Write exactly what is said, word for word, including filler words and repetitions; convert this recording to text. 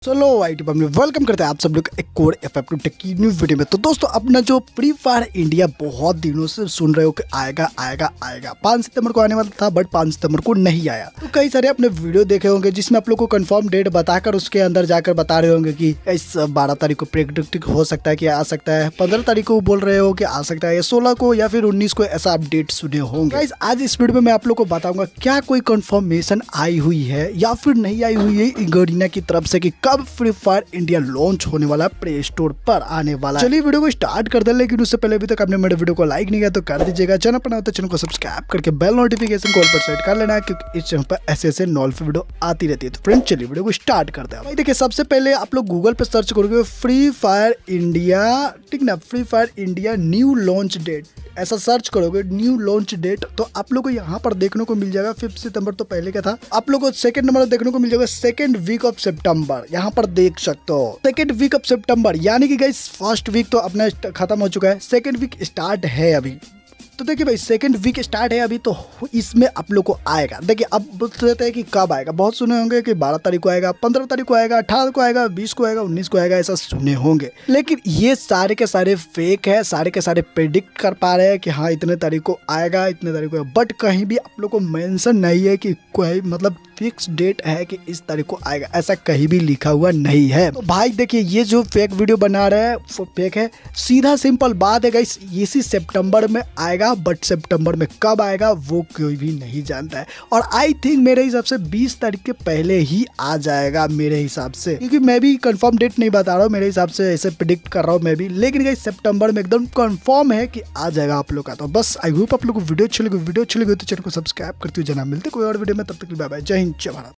चलो वाइट में वेलकम करते हैं आप सब लोग एक और एफ एफ टू टेक की न्यू वीडियो में। तो दोस्तों अपना जो फ्री फायर इंडिया बहुत दिनों से सुन रहे हो कि आएगा आएगा आएगा पाँच सितंबर को आने वाला था, बट पाँच सितंबर को नहीं आया। तो कई सारे अपने वीडियो देखे होंगे जिसमें आप लोग को कंफर्म डेट बताकर उसके अंदर जाकर बता रहे होंगे कि इस बारह तारीख को प्रेडिक्ट हो सकता है कि आ सकता है, पंद्रह तारीख को बोल रहे हो कि आ सकता है, सोलह को या फिर उन्नीस को ऐसा अपडेट सुने होंगे। गाइस आज इस वीडियो में मैं आप लोग को बताऊंगा क्या कोई कंफर्मेशन आई हुई है या फिर नहीं आई हुई है गरीना की तरफ से कि कब फ्री फायर इंडिया लॉन्च होने वाला प्ले स्टोर पर आने वाला। चलिए वीडियो को स्टार्ट कर दे, लेकिन उससे पहले अभी तक आपने मेरे वीडियो को लाइक नहीं किया तो कर दीजिएगा। चैनल पर नया तो चैनल को सब्सक्राइब करके बेल नोटिफिकेशन को ऑल पर सेट कर लेना, क्योंकि इस चैनल पर ऐसे ऐसे नॉलेज वीडियो आती रहती है। तो फ्रेंड चलिए वीडियो को स्टार्ट करते हैं। भाई देखिए सबसे पहले आप लोग गूगल पे सर्च करोगे फ्री फायर इंडिया, ठीक ना, free fire India new launch date ऐसा सर्च करोगे न्यू लॉन्च डेट, तो आप लोग को यहाँ पर देखने को मिल जाएगा फिफ्थ सितंबर तो पहले का था। आप लोग को सेकंड नंबर देखने को मिल जाएगा सेकंड वीक ऑफ सितंबर, यहाँ पर देख सकते हो सेकंड वीक ऑफ सितंबर, यानी कि गाइस फर्स्ट वीक तो अपना खत्म हो चुका है, सेकंड वीक स्टार्ट है अभी। तो देखिए भाई सेकंड वीक स्टार्ट है अभी, तो इसमें आप लोग को आएगा। देखिए अब बोलते रहते हैं कि कब आएगा, बहुत सुने होंगे कि बारह तारीख को आएगा, पंद्रह तारीख को आएगा, अठारह को आएगा, बीस को आएगा, उन्नीस को आएगा, ऐसा सुने होंगे। लेकिन ये सारे के सारे फेक है, सारे के सारे प्रेडिक्ट कर पा रहे हैं कि हाँ इतने तारीख को आएगा, इतने तारीख को, बट कहीं भी आप लोग को मेंशन नहीं है कि कोई मतलब फिक्स डेट है कि इस तारीख को आएगा, ऐसा कहीं भी लिखा हुआ नहीं है। तो भाई देखिए ये जो फेक वीडियो बना रहे हैं वो फेक है, सीधा सिंपल बात है गाइस, इसी सितंबर में आएगा, बट सितंबर में कब आएगा वो कोई भी नहीं जानता है। और आई थिंक मेरे हिसाब से बीस तारीख के पहले ही आ जाएगा मेरे हिसाब से, क्योंकि मैं भी कंफर्म डेट नहीं बता रहा हूँ, मेरे हिसाब से ऐसे प्रेडिक्ट कर रहा हूँ मैं भी, लेकिन गाइस सितंबर में एकदम कंफर्म है कि आ जाएगा आप लोग का। तो बस आई होप आप लोग को वीडियो अच्छी लगी, वीडियो अच्छी लगी तो चैनल को सब्सक्राइब करते हुए जना, मिलते कोई और वीडियो में, तब तक बाय बाय, जय हिंद जय भारत।